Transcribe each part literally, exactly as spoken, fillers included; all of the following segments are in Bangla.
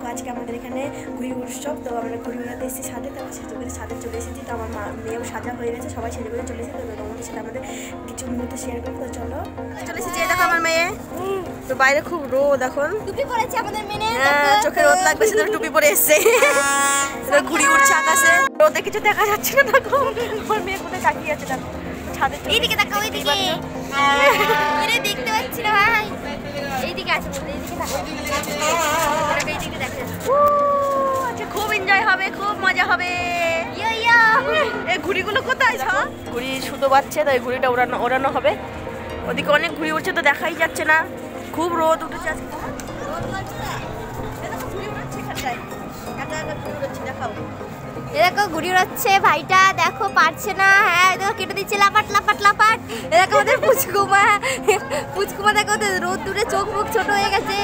দেখো আজকে আমাদের এখানে ঘুড়ি উৎসব, তো আমরা ঘুড়ি উড়াতে এসেছি ছাদে, তো সেজে করে ছাদে চলে এসেছি। তো আমার মা মেয়েও সাজা হয়ে গেছে, সবাই সেজে করে চলে এসেছি। তো তোমাদের সাথে আমাদের কিছু মুহূর্ত শেয়ার করবো। তো চলো চলে এসেছি। দেখো আমার মেয়ে, তো বাইরে খুব রোদ এখন, টুপি পরেছে আমাদের মেয়ে, হ্যাঁ চোখে রোদ লাগবে সেজন্য টুপি পরে এসছে। ঘুড়ি উঠছে আকাশে, রোদে কিছু দেখা যাচ্ছে না। দেখো আমার মেয়ে কোথায় তাকিয়ে আছে, দেখো ছাদে। এইদিকে দেখো, ওইদিকে মেরে দেখতে পাচ্ছি না ভাই, এইদিকে আছে বলতে, এইদিকে দেখো, এইদিকে দেখো। আচ্ছা খুব এনজয় হবে, খুব মজা হবে। ইয়া ইয়া এই ঘুড়িগুলো কোথায়? সব ঘুড়ি সুতো বাজছে, তাই ঘুড়িটা ওড়ানো ওড়ানো হবে। ওদিকে অনেক ঘুড়ি উঠছে, তো দেখাই যাচ্ছে না, খুব রোদ উঠেছে আজকে। রোদ লাগছে না, দেখো ঘুড়ি উড়াচ্ছে এখানটায়, একা একা ঘুড়ি উড়াচ্ছে। দেখাও, এরকম ঘুড়ি উড়াচ্ছে ভাইটা, দেখো পারছে না। হ্যাঁ দেখো কেটে দিচ্ছে লাপাট লাপাট লাপাট। এরকম আমাদের পুচকুমা, পুচকুমা দেখো রোদ দূরে চোখ মুখ ছোট হয়ে গেছে।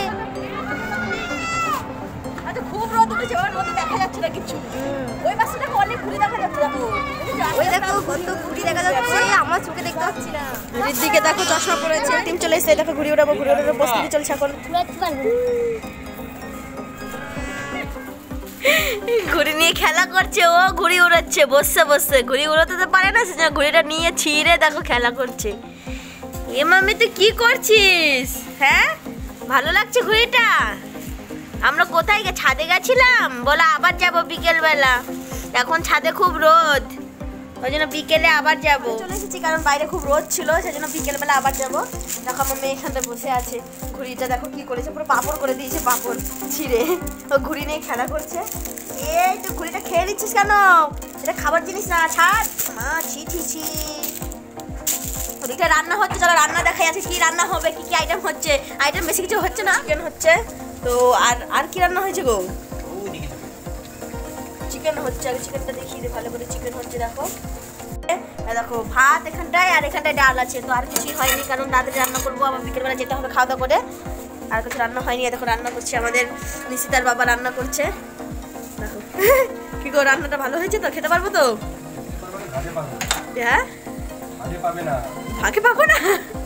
আচ্ছা খুব রোদ উঠেছে, ওর রোদে দেখা যাচ্ছে না কিছু। ওই পাশে দেখো অনেক ঘুড়ি দেখা যাচ্ছে, দেখো ওই দেখো কত ঘুড়ি দেখা যাচ্ছে, আমার চোখে দেখতে পাচ্ছি না। ঘুড়ির দিকে দেখো চশমা পড়েছে, টিম চলে এসেছে। দেখো ঘুড়ি উড়াবো, ঘুড়ি উড়ানোর প্রস্তুতি চলছে এখন। ঘুড়ি নিয়ে খেলা করছে, ও ঘুড়ি উড়াচ্ছে বসে বসে। ঘুড়ি উড়াতে তো পারে না, সেজন্য ঘুড়িটা নিয়ে ছিঁড়ে দেখো খেলা করছে। এ মামি তুই কি করছিস? হ্যাঁ ভালো লাগছে ঘুড়িটা? আমরা কোথায় গে ছাদে গেছিলাম, বলে আবার যাব বিকেল বেলা। এখন ছাদে খুব রোদ, ওই জন্য বিকেলে আবার যাব। চলে এসেছি কারণ বাইরে খুব রোদ ছিল, সেজন্য বিকেল বেলা আবার যাব। দেখো আমার মেয়ে এখানটা বসে আছে, ঘুড়িটা দেখো কি করেছে, পুরো পাপড় করে দিয়েছে, পাপড় ছিঁড়ে। ও ঘুড়ি নিয়ে খেলা করছে। এই তো ঘুড়িটা খেয়ে দিচ্ছিস কেন? এটা খাবার জিনিস না, ছাড়। মা ছি ছি ছি। ওদিকটা রান্না হচ্ছে, চলো রান্না দেখাই আছে কি রান্না হবে, কি কি আইটেম হচ্ছে। আইটেম বেশি কিছু হচ্ছে না, চিকেন হচ্ছে। তো আর আর কি রান্না হয়েছে গো? চিকেন হচ্ছে, আগে চিকেনটা দেখিয়ে দিই ভালো করে। চিকেন হচ্ছে দেখো, দেখো ভাত এখানটায়, আর এখানটায় ডাল আছে। তো আর কিছুই হয়নি, কারণ তাড়াতাড়ি রান্না করবো, আবার বিকেলবেলা যেতে হবে খাওয়া দাওয়া করে। আর কিছু রান্না হয়নি। দেখো রান্না করছে আমাদের নিশিতার বাবা, রান্না করছে। দেখো কি গো, রান্নাটা ভালো হয়েছে তো? খেতে পারবো তো? হ্যাঁ ভাগে পাবো না,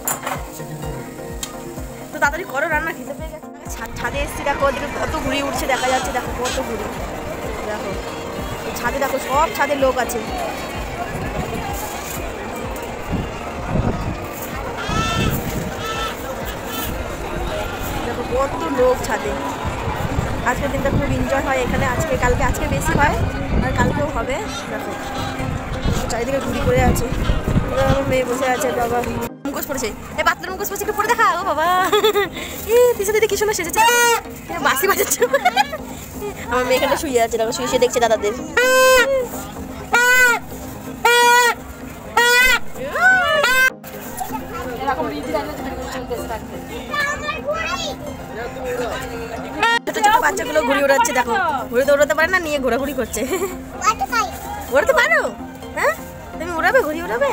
তো তাড়াতাড়ি করো রান্না, খেতে পেয়ে গেছে। ছাদে এসছি, দেখো ওদিকে কত ঘুড়ি উঠছে দেখা যাচ্ছে। দেখো কত ঘুড়ি, দেখো ছাদে দেখো সব ছাদে লোক আছে। দেখো কত লোক ছাদে। আজকের দিনটা খুব এনজয় হয় এখানে, আজকে কালকে, আজকে বেশি হয় আর কালকেও হবে। দেখো চারিদিকে ঘুড়ি করে আছে, আমার মেয়ে বসে আছে। বাবা মুখোশ পড়েছে, এই বাচ্চার মুখোশ পড়েছে, একটু পরে দেখা। ও বাবা এ তিসা দিদি কি সুন্দর সেজেছে, বাঁশি বাজাচ্ছে। আমার মেয়ে এখানে শুয়ে আছে, দেখো শুয়ে শুয়ে দেখছে দাদাদের। ছোট ছোট বাচ্চাগুলো ঘুড়ি উড়াচ্ছে, দেখো ঘুড়ি দৌড়াতে পারে না, নিয়ে ঘোরাঘুরি করছে। উড়াতে পারো? হ্যাঁ তুমি উড়াবে, ঘুড়ি উড়াবে?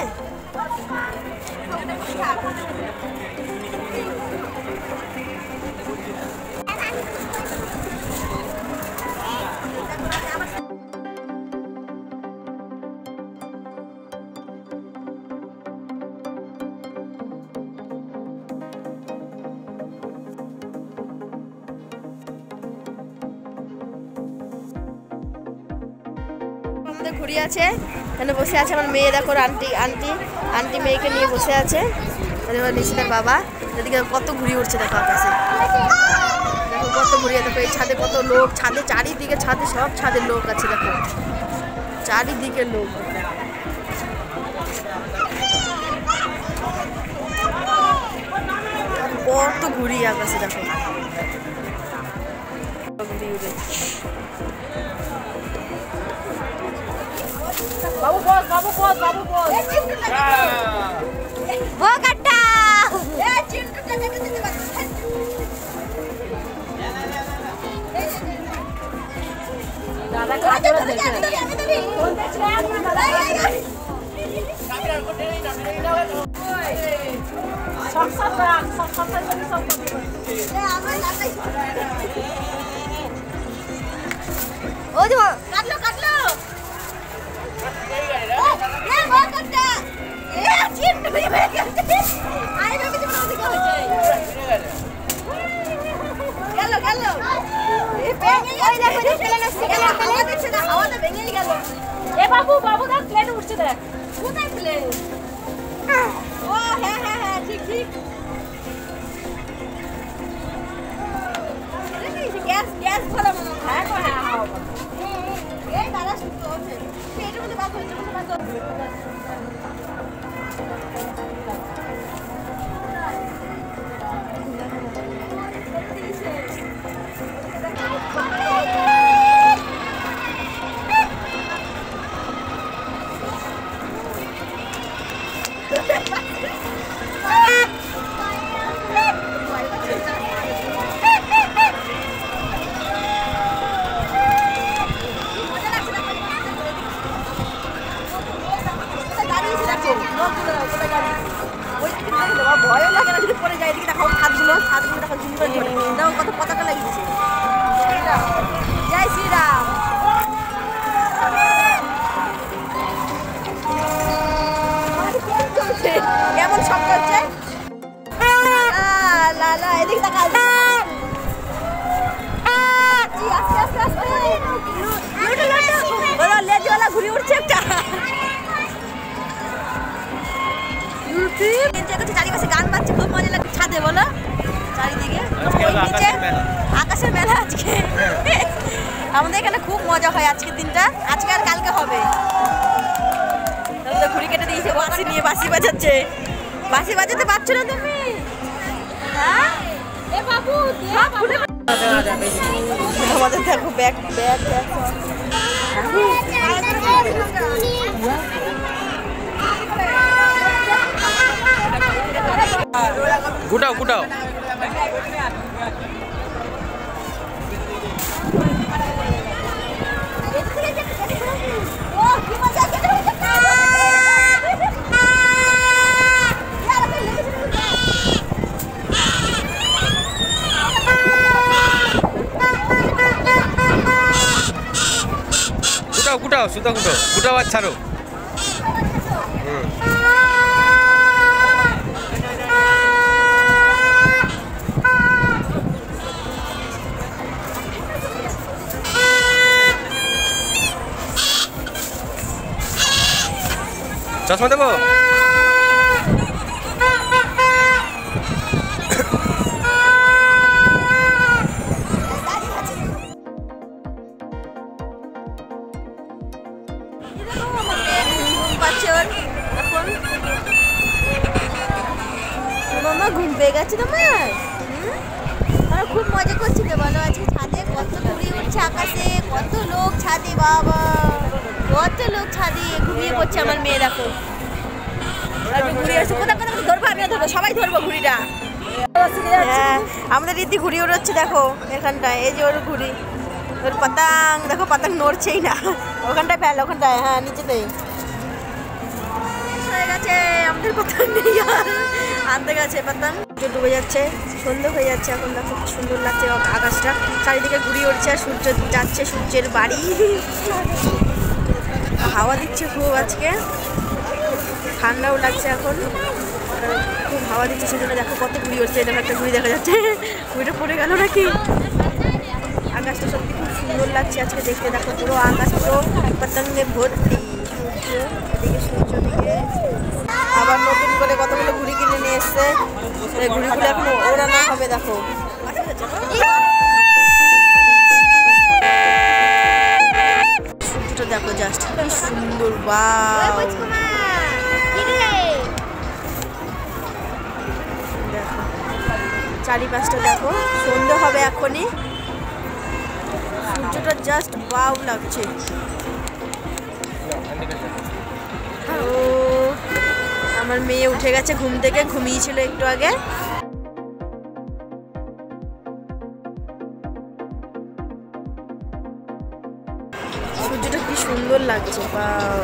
আমাদের ঘুড়ি আছে, এখানে বসে আছে আমার মেয়ে। দেখো আন্টি আন্টি আন্টি মেয়েকে নিয়ে বসে আছে, নিশিতার বাবা। এদিকে কত ঘুড়ি উঠছে দেখো আকাশে, দেখো কত ঘুড়ি। দেখো এই ছাদে কত লোক, ছাদে চারিদিকে, ছাদে সব ছাদে লোক আছে। দেখো চারিদিকে লোক, কত ঘুড়ি আকাশে। দেখো ঘুড়ি উড়ে। বাবু বস, বাবু বস, বাবু বস। ও কাটা এ চিন্টুটা কেটে দিতে পারছিস? দাদা কাজ করে দেখে আমি তো ফোন দেখছি আমি দাদা ক্যামেরা করতে নেই না সব সব রাখ সব সব সব এ আমার লাগাই ও যে কাটলো কাটলো এ ও কাটা এ চিন্টু ভাই ভাই আই ভাবে যে ওদিকে হচ্ছে গেল গেল ওই দেখো যে প্লেন আসছে কেন হাওয়া দিচ্ছে না হাওয়াতে ভেঙেই গেল এ বাবু বাবু দেখ প্লেন উঠছে দেখ কোথায় প্লেন ও হ্যাঁ হ্যাঁ হ্যাঁ ঠিক ঠিক গ্যাস গ্যাস ভরা মনে হয় হ্যাঁ হ্যাঁ হাওয়া এই দাদা শুনতে হচ্ছে এটার মধ্যে বাদ হচ্ছে মধ্যে বাদ ভয় লাগে না যদি পরে যায় এদিকে দেখো ছাদগুলো ছাদগুলো দেখো ঝুম করে ঝরে দেখো কত পতাকা লাগিয়েছে জয় শ্রীরাম কেমন শব্দ হচ্ছে লালা এদিকে দেখা আস্তে আস্তে আস্তে বলো লেজওয়ালা ঘুরে উঠছে একটা চারিপাশে গান বাজছে খুব মজা লাগছে ছাদে বলো চারিদিকে আকাশের মেলা আজকে আমাদের এখানে খুব মজা হয় আজকের দিনটা আজকে আর কালকে হবে ঘুড়ি কেটে দিয়েছে বাঁশি নিয়ে বাঁশি বাজাচ্ছে বাঁশি বাজাতে পারছো না তুমি হ্যাঁ এ বাবু আমাদের দেখো ব্যাগ ব্যাগ ব্যাগ গুটাও গুটাও গুটাও গুটাও সুতা গুটাও গুটাও আর ছাড়ো চশমা দেবো মামা ঘুম পেয়ে গেছে তোমার আর খুব মজা করছিল বলো আজকে ছাদে কত ঘুড়ি উঠছে আকাশে কত লোক ছাদে বাবা কত লোক ছাদে ঘুমিয়ে পড়ছে আমার মেয়ে দেখো ঘুড়ি আসছে কোথাও কোথাও ধরবো আমিও ধরবো সবাই ধরবো ঘুড়িটা হ্যাঁ আমাদের রীতি ঘুড়ি ওড়াচ্ছে দেখো এখানটায় এই যে ওর ঘুড়ি ওর পাতাং দেখো পাতাং নড়ছেই না ওখানটায় ফেল ওখানটায় হ্যাঁ নিচেতেই হয়ে গেছে আমাদের পাতাং নেই আর আনতে গেছে পাতাং ডুবে যাচ্ছে সন্ধ্যে হয়ে যাচ্ছে এখন দেখো খুব সুন্দর লাগছে আকাশটা চারিদিকে ঘুড়ি উঠছে আর সূর্য যাচ্ছে সূর্যের বাড়ি হাওয়া দিচ্ছে খুব আজকে ঠান্ডাও লাগছে এখন খুব হাওয়া দিচ্ছে সেজন্য দেখো কত ঘুড়ি উঠছে দেখো একটা ঘুড়ি দেখা যাচ্ছে ঘুড়িটা পড়ে গেল নাকি আকাশটা সত্যি খুব সুন্দর লাগছে আজকে দেখতে দেখো পুরো আকাশ পুরো পতঙ্গে ভর্তি সূর্য এদিকে সূর্য দিকে আবার নতুন করে কতগুলো ঘুড়ি কিনে নিয়ে এসছে এই ঘুড়িগুলো এখন ওড়ানো হবে দেখো সূর্যটা দেখো জাস্ট কি সুন্দর বাহ দেখো চারিপাশটা দেখো সন্ধ্যা হবে এখনই সূর্যটা জাস্ট ওয়াও লাগছে ও আমার মেয়ে উঠে গেছে ঘুম থেকে ঘুমিয়েছিল একটু আগে সূর্যটা কি সুন্দর লাগছে ওয়াও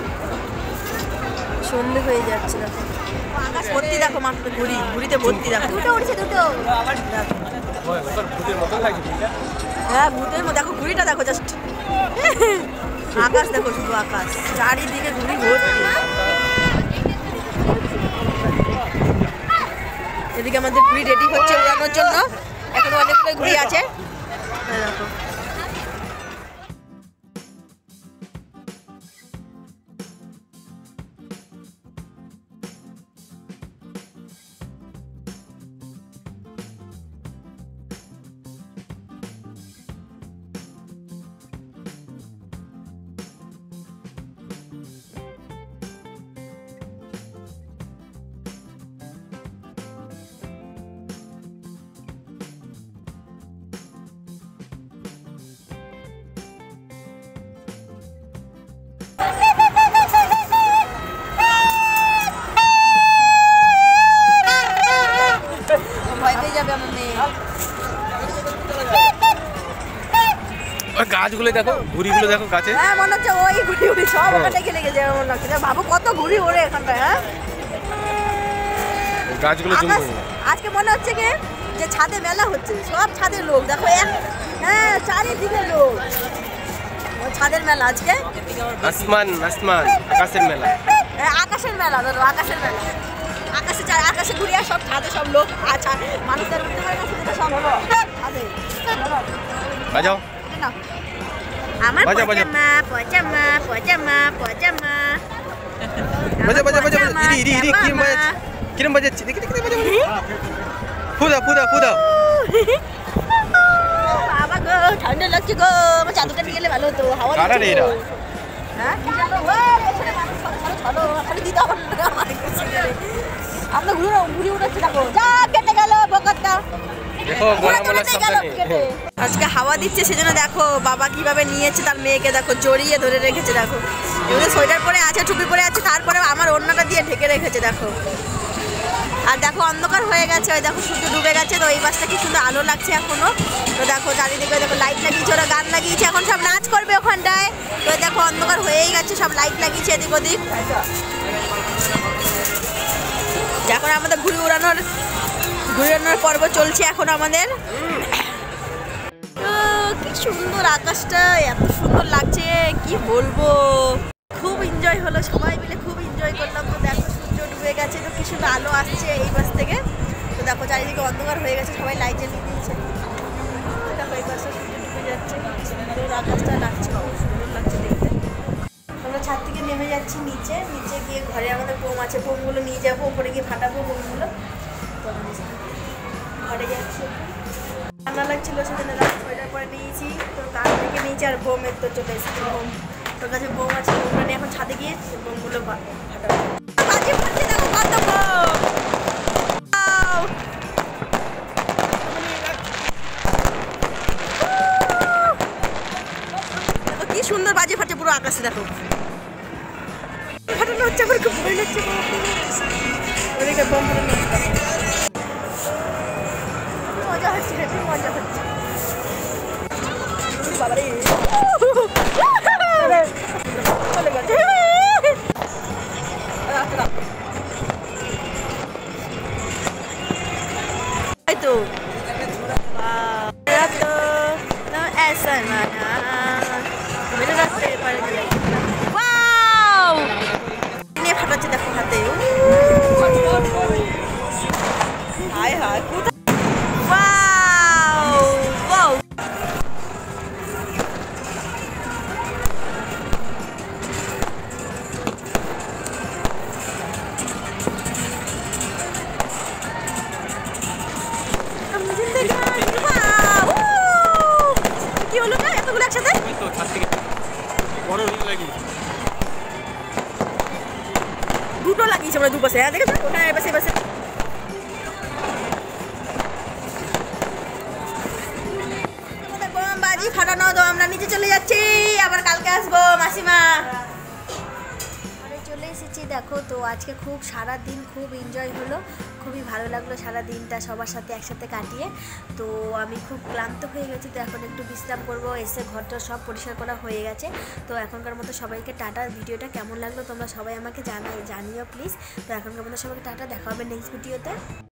সন্ধ্যে হয়ে যাচ্ছে দেখো ভর্তি দেখো মাত্র ঘুড়ি ঘুড়িতে ভর্তি দেখো দুটো উঠছে দুটো হ্যাঁ ভূতের মধ্যে দেখো ঘুড়িটা দেখো জাস্ট আকাশ দেখো শুধু আকাশ চারিদিকে ঘুড়ি ভর্তি এদিকে আমাদের ঘুড়ি রেডি হচ্ছে উড়ানোর জন্য এখনো অনেকগুলো ঘুড়ি আছে দেখো গাছগুলো দেখো, ঘুড়িগুলো দেখো গাছে। হ্যাঁ মনে হচ্ছে ওই ঘুড়ি ঘুড়ি সব ওখানটায় খেলে গেছে মনে লাগছে। ভাবো কত ঘুড়ি ওড়ে এখানটায়। হ্যাঁ গাছগুলো জুম আকাশ- আজকে মনে হচ্ছে কি যে ছাদে মেলা হচ্ছে, সব ছাদে লোক দেখো। এক হ্যাঁ চারিদিকে লোক, ও ছাদের মেলা আজকে। আসমান আসমান আকাশের মেলা। হ্যাঁ, আকাশের মেলা ধরো, আকাশের মেলা। আকাশে চা- আকাশে ঘুরে আর সব ছাদে সব লোক। আচ্ছা মানুষদের উঠতে পারে না, সেটা সব হলো ছাদে। বাজাও নাও। আমার বাজা, বাজা। পজামা পজামা পজামা পজামা বাজা বাজা বাজা বাজা। ইরি ইরি ইরি কিরম বাজাচ্ছে, কিরম বাজাচ্ছে, দেখি দেখি বাজা বাজা। ফুদা ফুদা ফুদা। বাবা গো ঠান্ডা লাগছে গো, আমার চাদরটা নিয়ে গেলে ভালো হতো। হাওয়া কারা রে এরা? হ্যাঁ কি জানো, ওই পেছনে মানুষ সব চলো চলো, খালি দিতে হবে না আমার খুশি করে। আমরা ঘুরে ঘুরে উঠেছি দেখো, যা কেটে গেল বকতটা। দেখো গোনা গোনা সাবধানে। আজকে হাওয়া দিচ্ছে সেজন্য দেখো বাবা কিভাবে নিয়েছে তার মেয়েকে, দেখো জড়িয়ে ধরে রেখেছে। দেখো এগুলো সোয়েটার পরে আছে, টুপি পরে আছে, তারপরে আমার ওড়নাটা দিয়ে ঢেকে রেখেছে দেখো। আর দেখো অন্ধকার হয়ে গেছে, ওই দেখো সূর্য ডুবে গেছে। তো এই বাসটা কি সুন্দর আলো লাগছে এখনো। তো দেখো চারিদিকে দেখো লাইট লাগিয়েছে, ওরা গান লাগিয়েছে, এখন সব নাচ করবে ওখানটায়। তো দেখো অন্ধকার হয়েই গেছে, সব লাইট লাগিয়েছে এদিক ওদিক। এখন আমাদের ঘুরে উড়ানোর ঘুরে উড়ানোর পর্ব চলছে এখন আমাদের। তো কি সুন্দর আকাশটা, এত সুন্দর লাগছে কি বলবো। খুব এনজয় হলো, সবাই মিলে খুব এনজয় করলাম। তো দেখো সূর্য ডুবে গেছে, তো কি সুন্দর আলো আসছে এই বাস থেকে। তো দেখো চারিদিকে অন্ধকার হয়ে গেছে, সবাই লাইট জ্বালিয়ে দিয়েছে। তো দেখো এই বাসটা সূর্য ডুবে যাচ্ছে, কি সুন্দর আকাশটা লাগছে, খুব সুন্দর লাগছে দেখতে। আমরা ছাদ থেকে নেমে যাচ্ছি নিচে, নিচে গিয়ে ঘরে আমাদের বোম আছে, বোমগুলো নিয়ে যাবো, ওপরে গিয়ে ফাটাবো বোমগুলো। তো আমরা ঘরে যাচ্ছি। ঠান্ডা লাগছিল সেজন্য সোয়েটার পরে নিয়েছি, তো তার থেকে নিচে আর বোমের তো চলে এসেছি। বোম তোর কাছে বোম আছে, বোমটা নিয়ে এখন ছাদে গিয়ে বোমগুলো ফাটাবো। বাজি ফাটছে দেখো কত বোম। Wow! দেখো কি সুন্দর বাজি ফাটছে পুরো আকাশে, দেখো ফাটানো হচ্ছে। আমার খুব ভয় লাগছে, ওদিকে বোম ফাটানো হচ্ছে। মজা হচ্ছে, খুব মজা হচ্ছে। বাবারে চলে গেছে। এই তো ऐसा माना मेरे रास्ते पर वाओ নিয়ে ফাটাচ্ছে দেখো হাতে। হায় হায় কোথায়, ওয়াও ওয়াও। কি হলো না এতগুলো একসাথে? দুটো লাগিয়েছে আমরা দুপাশে। হ্যাঁ দেখেছো ওখানে এপাশে এপাশে। বোম বাজি ফাটানো, তো আমরা নিচে চলে যাচ্ছি, আবার কালকে আসবো মাসিমা। চলে এসেছি দেখো। তো আজকে খুব সারা দিন খুব এনজয় হলো, খুবই ভালো লাগলো সারা দিনটা সবার সাথে একসাথে কাটিয়ে। তো আমি খুব ক্লান্ত হয়ে গেছি, তো এখন একটু বিশ্রাম করব। এসে ঘরটা সব পরিষ্কার করা হয়ে গেছে। তো এখনকার মতো সবাইকে টাটা। ভিডিওটা কেমন লাগলো তোমরা সবাই আমাকে জানাই জানিও প্লিজ। তো এখনকার মতো সবাইকে টাটা, দেখা হবে নেক্সট ভিডিওতে।